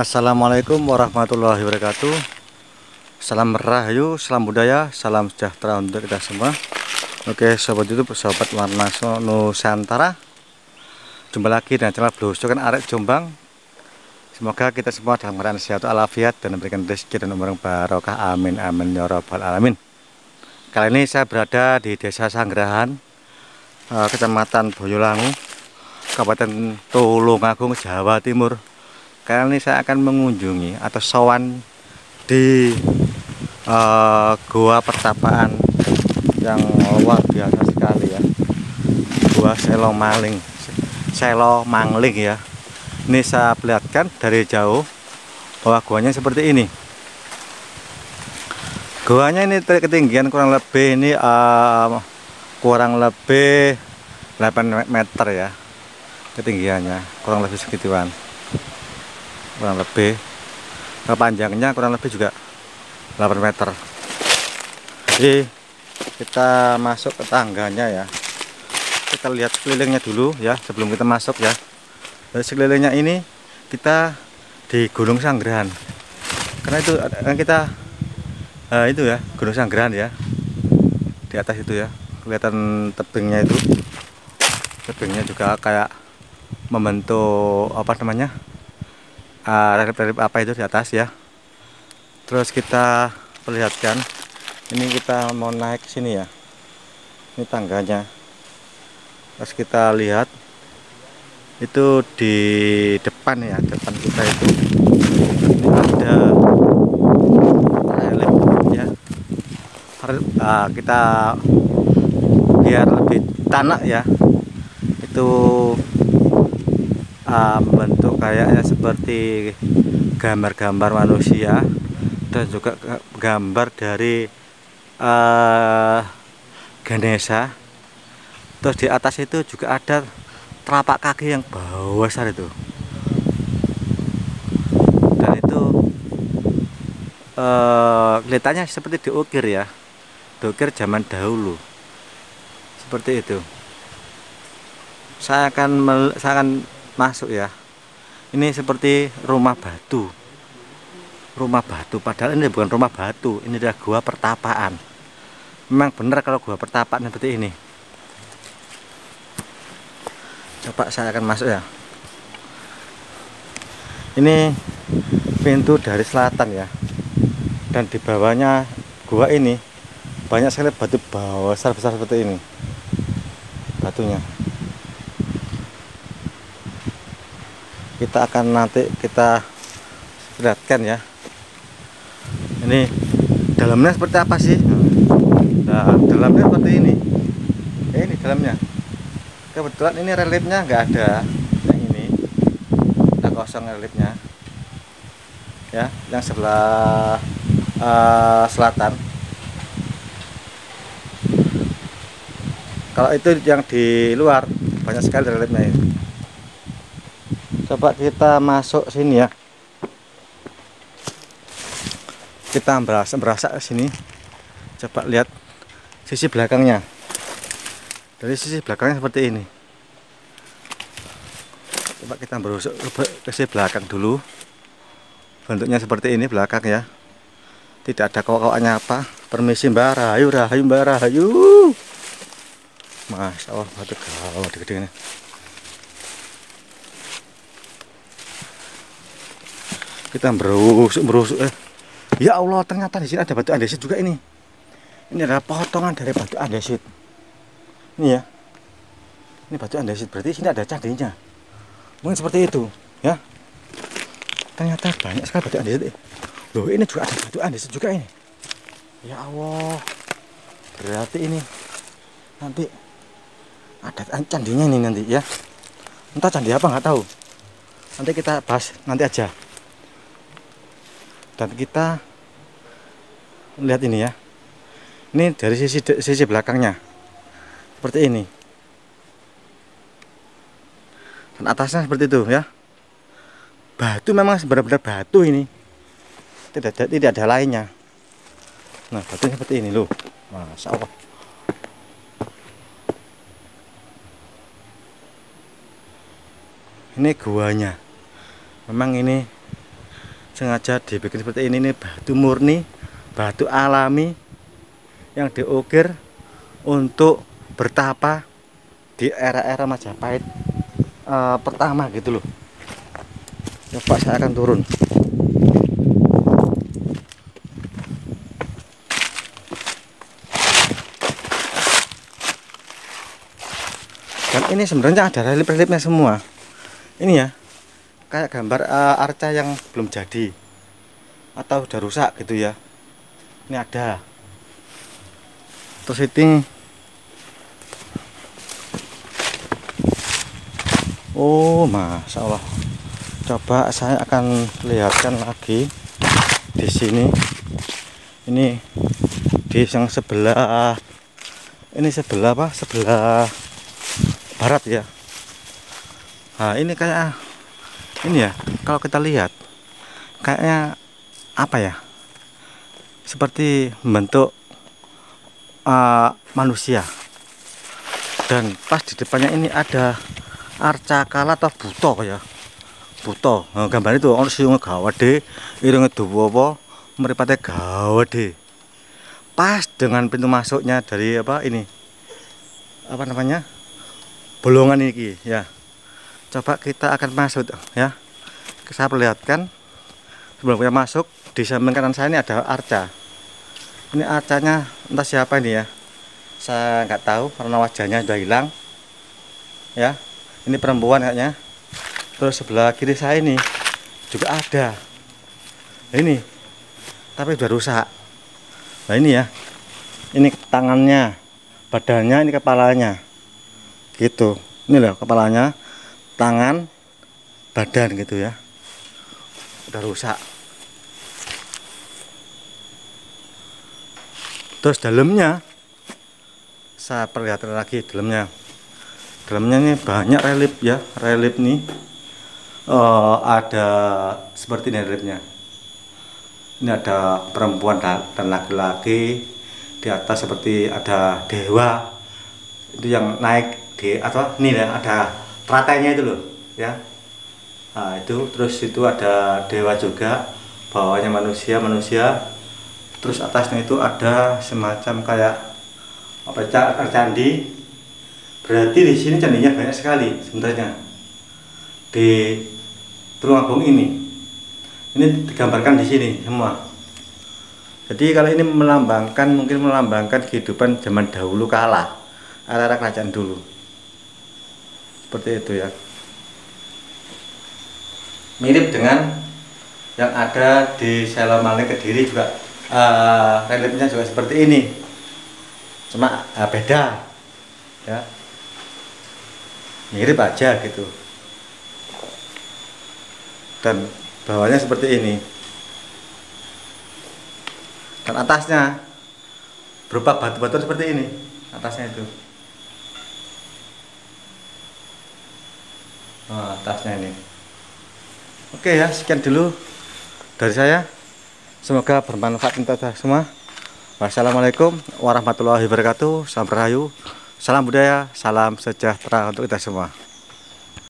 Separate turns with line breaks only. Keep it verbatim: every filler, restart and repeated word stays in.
Assalamualaikum warahmatullahi wabarakatuh. Salam rahayu, salam budaya, salam sejahtera untuk kita semua. Oke sobat YouTube, sobat Warna Nusantara, jumpa lagi dengan channel Belusukan Arek Jombang. Semoga kita semua dalam keadaan sehat walafiat dan memberikan rezeki dan umur barokah, amin amin ya rabbal alamin. Kali ini saya berada di Desa Sanggerahan, Kecamatan Boyolangu, Kabupaten Tulungagung, Jawa Timur. Kali ini saya akan mengunjungi atau sowan di uh, Gua Pertapaan yang luar biasa sekali ya. Gua Selo Maling, Selo Mangling ya. Ini saya perlihatkan dari jauh bahwa guanya seperti ini. Guanya ini ketinggian kurang lebih ini uh, kurang lebih delapan meter ya ketinggiannya, kurang lebih segituan. Kurang lebih kepanjangnya kurang lebih juga delapan meter. Jadi kita masuk ke tangganya ya, kita lihat sekelilingnya dulu ya sebelum kita masuk ya. Dari sekelilingnya ini kita di Gunung Sanggerahan, karena itu kan kita uh, itu ya Gunung Sanggerahan ya, di atas itu ya kelihatan tebingnya, itu tebingnya juga kayak membentuk apa namanya Uh, relip-relip apa itu di atas ya. Terus kita perlihatkan ini, kita mau naik ke sini ya, ini tangganya. Terus kita lihat itu di depan ya, depan kita itu ini ada relip ya. Uh, kita biar lebih tanah ya, itu Uh, bentuk kayaknya seperti gambar-gambar manusia dan juga gambar dari uh, Ganesha. Terus di atas itu juga ada telapak kaki yang besar itu, dan itu uh, kelihatannya seperti diukir ya, diukir zaman dahulu seperti itu. Saya akan saya akan masuk ya. Ini seperti rumah batu, rumah batu, padahal ini bukan rumah batu, ini adalah gua pertapaan. Memang benar kalau gua pertapaan seperti ini. Coba saya akan masuk ya. Ini pintu dari selatan ya, dan di bawahnya gua ini banyak sekali batu besar-besar seperti ini batunya. Kita akan nanti kita lihatkan ya, ini dalamnya seperti apa sih. Nah, dalamnya seperti ini ya, ini dalamnya kebetulan ini relipnya nggak ada, yang ini kita kosong relipnya ya, yang sebelah uh, selatan. Kalau itu yang di luar banyak sekali relipnya ini. Coba kita masuk sini ya, kita berasa berasa ke sini. Coba lihat sisi belakangnya, dari sisi belakangnya seperti ini. Coba kita berusuk ke sisi belakang dulu, bentuknya seperti ini belakang ya, tidak ada kawak-kawaknya apa. Permisi Mbak Rahayu, Rahayu Mbak Rahayu. Masya Allah, batu kawah gede-gede ini. Kita berusuk berusuk eh. Ya Allah, ternyata di sini ada batu andesit juga ini. Ini adalah potongan dari batu andesit. Ini ya. Ini batu andesit, berarti sini ada candinya. Mungkin seperti itu, ya. Ternyata banyak sekali batu andesit. Loh, ini juga ada batu andesit juga ini. Ya Allah. Berarti ini nanti ada candinya ini nanti ya. Entah candi apa nggak tahu. Nanti kita bahas nanti aja. Dan kita lihat ini ya, ini dari sisi sisi belakangnya seperti ini, dan atasnya seperti itu ya. Batu memang benar-benar batu ini, tidak ada, tidak ada lainnya. Nah, batunya seperti ini loh, Masya Allah. Ini guanya, memang ini sengaja dibikin seperti ini. Ini batu murni, batu alami yang diukir untuk bertapa di era-era Majapahit uh, pertama gitu loh. Coba saya akan turun. Dan ini sebenarnya ada relief-reliefnya semua. Ini ya, kayak gambar uh, arca yang belum jadi atau udah rusak gitu ya. Ini ada. Terus ini, oh masya Allah. Coba saya akan lihatkan lagi di sini. Ini di yang sebelah, ini sebelah apa? Sebelah barat ya. Nah ini kayak ini ya, kalau kita lihat kayaknya apa ya, seperti membentuk uh, manusia. Dan pas di depannya ini ada arca kala atau buto ya, buto. Nah, gambar itu orang siung gawade, irung dawa apa, mripate gawade. Pas dengan pintu masuknya dari apa ini, apa namanya, bolongan ini ya. Coba kita akan masuk ya. Saya perlihatkan sebelum kita masuk, di samping kanan saya ini ada arca. Ini arcanya entah siapa ini ya, saya nggak tahu karena wajahnya sudah hilang ya. Ini perempuan kayaknya. Terus sebelah kiri saya ini juga ada ini, tapi sudah rusak. Nah ini ya, ini tangannya, badannya, ini kepalanya gitu. Ini loh kepalanya, tangan, badan gitu ya, udah rusak. Terus dalamnya saya perlihatkan lagi, dalamnya dalamnya ini banyak relief ya, relief nih uh, ada seperti ini reliefnya. Ini ada perempuan dan laki-laki, di atas seperti ada dewa itu yang naik di atau ini ya, ada teratainya itu loh ya. Nah itu, terus itu ada dewa juga, bawahnya manusia manusia terus atasnya itu ada semacam kayak apa, candi. Berarti di sini candinya banyak sekali sebenarnya di Tulungagung ini. Ini digambarkan di sini semua. Jadi kalau ini melambangkan, mungkin melambangkan kehidupan zaman dahulu kala, era-era kerajaan dulu. Seperti itu ya. Mirip dengan yang ada di Selomane Kediri juga, uh, reliefnya juga seperti ini. Cuma uh, beda ya. Mirip aja gitu. Dan bawahnya seperti ini. Dan atasnya berupa batu-batu seperti ini, atasnya itu. Nah, atasnya ini. Oke ya, sekian dulu dari saya. Semoga bermanfaat untuk kita semua. Wassalamualaikum warahmatullahi wabarakatuh. Salam rahayu, salam budaya, salam sejahtera untuk kita semua.